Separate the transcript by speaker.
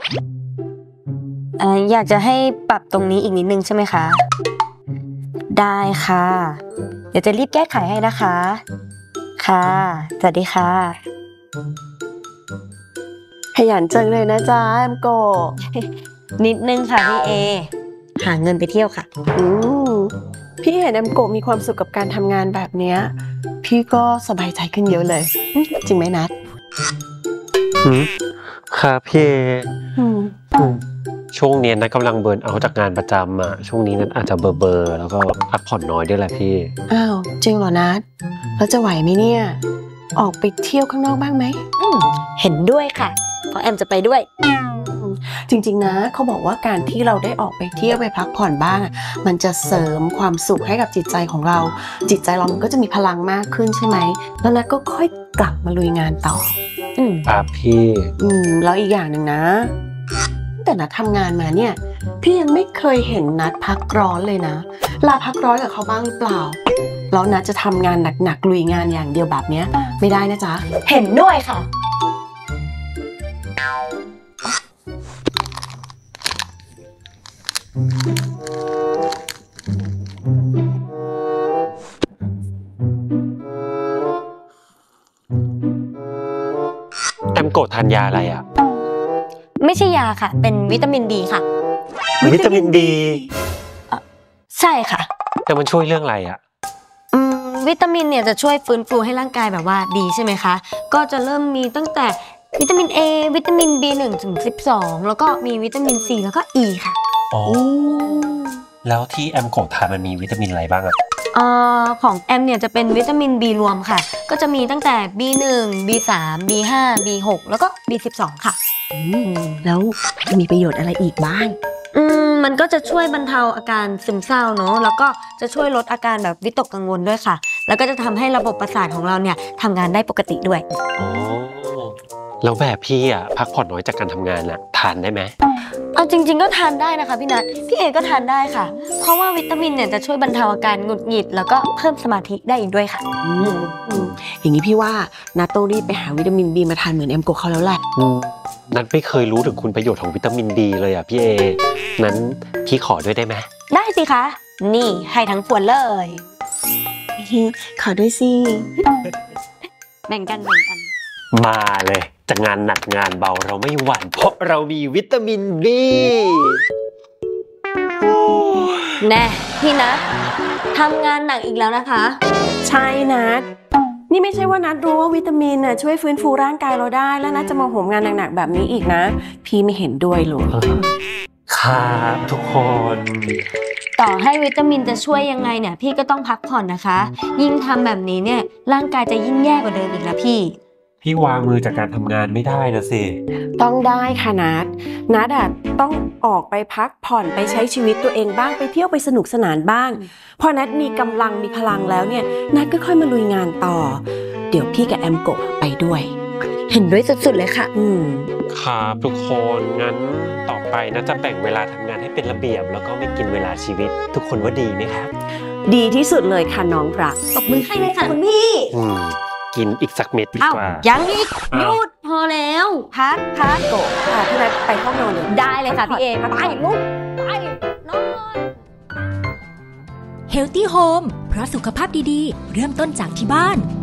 Speaker 1: อยากจะให้ปรับตรงนี้อีกนิดนึงใช่ไหมคะได้ค่ะเดี๋ยวจะรีบแก้ไขให้นะคะค่ะสวัสดีค่ะ
Speaker 2: ขยันจังเลยนะจ๊ะแอมโก
Speaker 1: นิดนึงค่ะพี่เอหาเงินไปเที่ยวค่ะ
Speaker 2: พี่เห็นแอมโกมีความสุขกับการทำงานแบบเนี้ยพี่ก็สบายใจขึ้นเยอะเลยจริงไหมนัท
Speaker 3: ครับพี่ช่วงนี้นัทกำลังเบิร์นเอาท์จากงานประจำอ่ะช่วงนี้นัทอาจจะเบอร์แล้วก็พักผ่อนน้อยด้วยแหละพี่
Speaker 2: อ้าวจริงเหรอนัทแล้วจะไหวไหมเนี่ยออกไปเที่ยวข้างนอกบ้างไหม
Speaker 1: เห็นด้วยค่ะเพราะแอมจะไปด้วย
Speaker 2: จริงๆนะเขาบอกว่าการที่เราได้ออกไปเที่ยวไปพักผ่อนบ้างมันจะเสริมความสุขให้กับจิตใจของเราจิตใจเรามันก็จะมีพลังมากขึ้นใช่ไหมแล้วนัทก็ค่อยกลับมาลุยงานต่อ
Speaker 3: ครับพี่
Speaker 2: แล้วอีกอย่างหนึ่งนะแต่นัททำงานมาเนี่ยพี่ยังไม่เคยเห็นนัทพักร้อนเลยนะลาพักร้อนกับเขาบ้างหรือเปล่าแล้วนัทจะทำงานหนักๆลุยงานอย่างเดียวแบบนี้ไม่ได้นะจ๊ะ
Speaker 1: เห็นด้วยค่ะ
Speaker 3: แอมโกะทานยาอะไรอ่ะ
Speaker 1: ไม่ใช่ยาค่ะเป็นวิตามินดีค่ะ
Speaker 3: วิตามินดี
Speaker 1: ใช่ค่ะ
Speaker 3: แต่มันช่วยเรื่องอะไรอ่ะ
Speaker 1: วิตามินเนี่ยจะช่วยฟื้นฟูให้ร่างกายแบบว่าดีใช่ไหมคะก็จะเริ่มมีตั้งแต่วิตามิน A วิตามิน B1 ถึง12แล้วก็มีวิตามิน C แล้วก็ E ค่ะ
Speaker 3: อ๋อแล้วที่แอมโกะทานมันมีวิตามินอะไรบ้างอ่ะ
Speaker 1: ของแอมเนี่ยจะเป็นวิตามิน B รวมค่ะก็จะมีตั้งแต่ B1 B3 B5 B6 แล้วก็ B12 ค่ะ
Speaker 2: แล้วมีประโยชน์อะไรอีกบ้าง
Speaker 1: มันก็จะช่วยบรรเทาอาการซึมเศร้าเนาะแล้วก็จะช่วยลดอาการแบบวิตกกังวลด้วยค่ะแล้วก็จะทำให้ระบบประสาทของเราเนี่ยทำงานได้ปกติด้วย
Speaker 3: อ๋อแล้วแบบพี่อ่ะพักผ่อนน้อยจากการทำงานอ่ะทานได้ไหม
Speaker 1: เอาจริงๆก็ทานได้นะคะพี่นัทพี่เอก็ทานได้ค่ะเพราะว่าวิตามินเนี่ยจะช่วยบรรเทาอาการหงุดหงิดแล้วก็เพิ่มสมาธิได้อีกด้วยค่ะ
Speaker 2: อย่างนี้พี่ว่านัทต้องรีบไปหาวิตามินบีมาทานเหมือนแอมโกเขาแล้วแหละ
Speaker 3: นัทไม่เคยรู้ถึงคุณประโยชน์ของวิตามินดีเลยอ่ะพี่เอนั้นพี่ขอด้วยได้ไหม
Speaker 1: ได้สิคะนี่ให้ทั้งขวดเลย
Speaker 2: ขอด้วยสิ
Speaker 1: แบ่งกัน
Speaker 3: มาเลยจะงานหนักงานเบาเราไม่หวั่นเพราะเรามีวิตามินดี
Speaker 1: แน่พี่นัททำงานหนักอีกแล้วนะคะ
Speaker 2: ใช่นัทนี่ไม่ใช่ว่านัทรู้ว่าวิตามินน่ะช่วยฟื้นฟูร่างกายเราได้แล้วนัทจะมาโหมงานหนักๆแบบนี้อีกนะพี่ไม่เห็นด้วยเลย
Speaker 3: ครับทุกคน
Speaker 1: ต่อให้วิตามินจะช่วยยังไงเนี่ยพี่ก็ต้องพักผ่อนนะคะยิ่งทำแบบนี้เนี่ยร่างกายจะยิ่งแย่กว่าเดิมอีกแล้วพี่
Speaker 3: วางมือจากการทำงานไม่ได้นะสิ
Speaker 2: ต้องได้ค่ะนัทต้องออกไปพักผ่อนไปใช้ชีวิตตัวเองบ้างไปเที่ยวไปสนุกสนานบ้างพอนัทมีกำลังมีพลังแล้วเนี่ยนัทก็ค่อยมาลุยงานต่อเดี๋ยวพี่กับแอมโกะไปด้วย
Speaker 1: เห็นด้วยสุดๆเลยค่ะ
Speaker 3: ครับทุกคนงั้นต่อไปนะจะแบ่งเวลาทำงานให้เป็นระเบียบแล้วก็ไม่กินเวลาชีวิตทุกคนว่าดีไหมครับ
Speaker 2: ดีที่สุดเลยค่ะน้องรัก
Speaker 1: ตบมือให้เลยค่ะคุณพี่
Speaker 3: กินอีกสักเม็ดดีกว่า
Speaker 1: ยังอีกหยุดพอแล้วพัก
Speaker 2: โกะค่ะพี่นัทไปห้องนอนเลย
Speaker 1: ได้เลยค่ะพี่เอไปลุกไปนอน
Speaker 4: Healthy Home เพราะสุขภาพดีๆเริ่มต้นจากที่บ้าน